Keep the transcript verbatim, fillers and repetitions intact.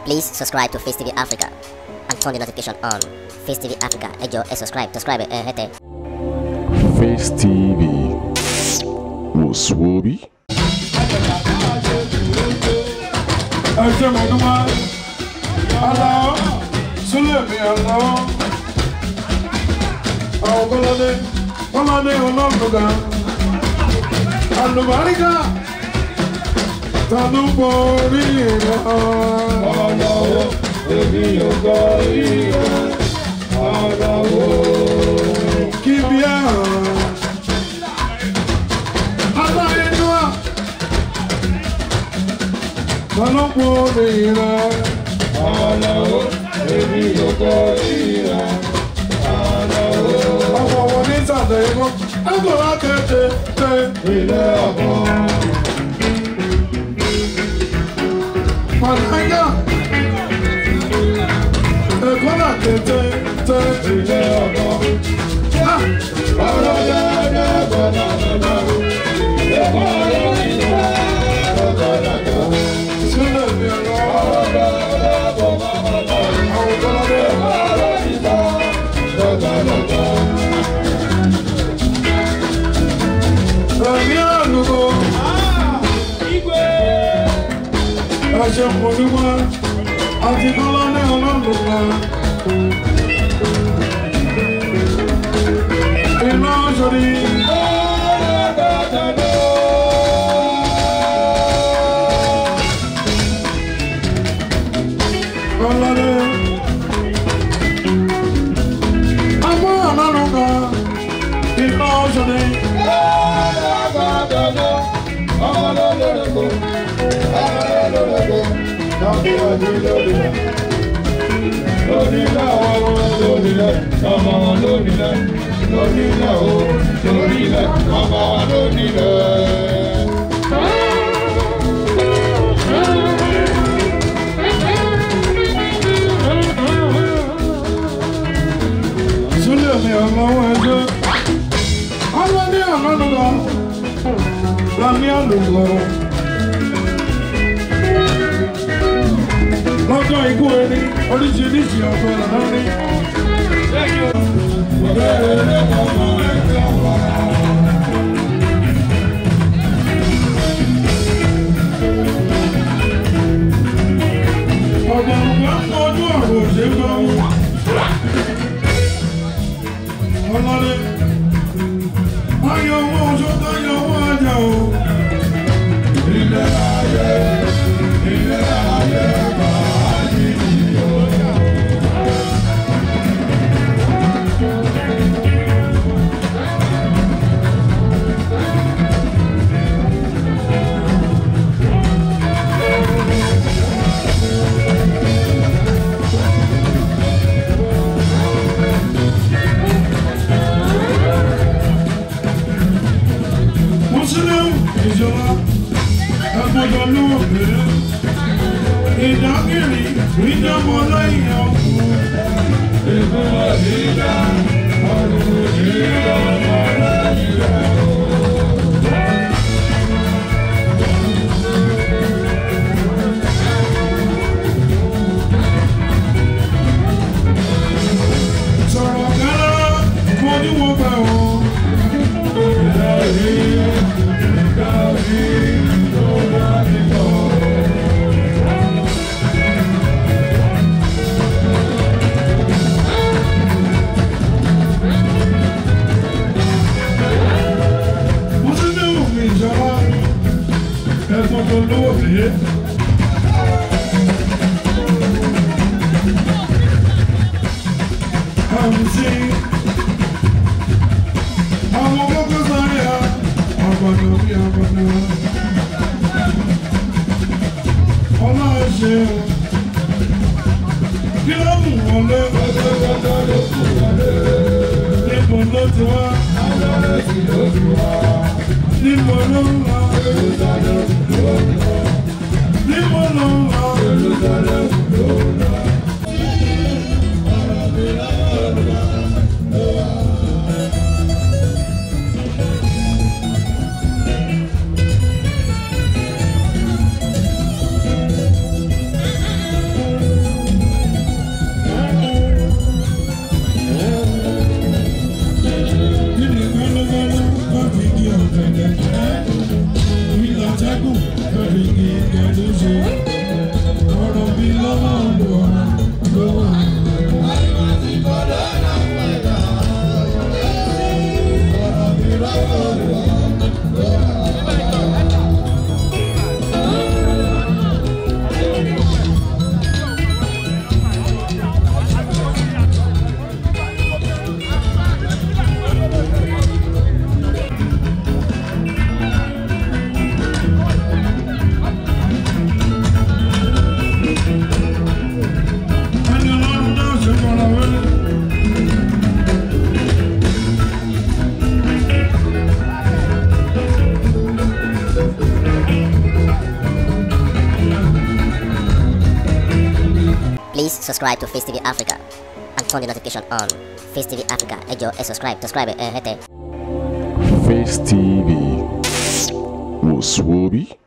Please subscribe to Face T V Africa and turn the notification on. Face T V Africa, ẹ jọ̀ọ́ ẹ subscribe, subscribe ẹ hẹ́tẹ̀. Face T V was Swoby. Ẹ ṣé mo dúpẹ́, Alao Súlẹ̀mí Alao, àwọn Kọ́ládé, Kọ́ládé Olóògbé, Alao Malaika, Tolu borí rẹ̀. Alao, èmi ò borí rẹ̀. Alao, kí bí ẹ̀ hàn. Aláìníwá, Tolu borí rẹ̀. Alao, èmi ò borí rẹ̀. Alao, ọmọ wọn ní sàdé ikú, ẹgbẹ́ wa kéde dé ilé ọ̀gbọ́n. Malaika, ẹ̀kọ́nà kété té ilé ọ̀gbọ́n. Ọ̀rọ̀ dẹ́dẹ́ gbọ́dọ̀ lọ́dọ̀, ẹ̀kọ́ ọ̀rọ̀ ìlú ọ̀gọ́dọ̀ tó. Sílẹ̀ mi ọ̀rọ̀ ọ̀rọ̀ dẹ́dẹ́ gbọ́dọ̀ lọ́dọ̀, àwọn Kọ́ládé ọ̀rọ̀ ìlú ọ̀gọ́dọ̀ tó. Ẹ̀mí àlùkò. Ẹ ṣé mo dúpẹ́, àti Kọ́ládé Olóògbé. Iná sórí. Kọ́ládé. Àmọ́ àlálù kan. Iná sórí. Lórílẹ̀ ọmọ lórílẹ̀ ọmọ lórílẹ̀ lórílẹ̀ o lórílẹ̀ ọmọ lórílẹ̀. Súlẹ̀ mi ọlọ́wọ́ ẹjọ́, ọlọ́dẹ ọlọ́dúnlọ, lámì àlùkò. Lọ́jọ́ ikú ẹni, oríṣiríṣi ọ̀pọ̀ ìlànà ní. Ọ̀pọ̀ ọ̀pọ̀ ojú ọ̀rọ̀ òṣèlú ọ̀hún. Ọlọ́dẹ, ayọ̀ owó oṣù táyọ̀ owó ajá o. Ilé ayé, ilé ayé máa yí ìyó. Muslim ìjọba ẹgbọ́dọ̀ lóògbé ìdágìrì ìjọba lẹ́yìn ọkùn ìgbọ́dọ̀ ìdá ọdún ìjọba lẹ́yìn ọkùn. Sọ̀rọ̀ kẹ́lẹ́ mo ní wọ́n bẹ̀ wọ́n. Please subscribe to Face T V Africa and turn the notification on. Face T V Africa, ẹ jọ̀ọ́ ẹ subscribe, subscribe ẹ hẹ́tẹ̀. Face T V was Swoby.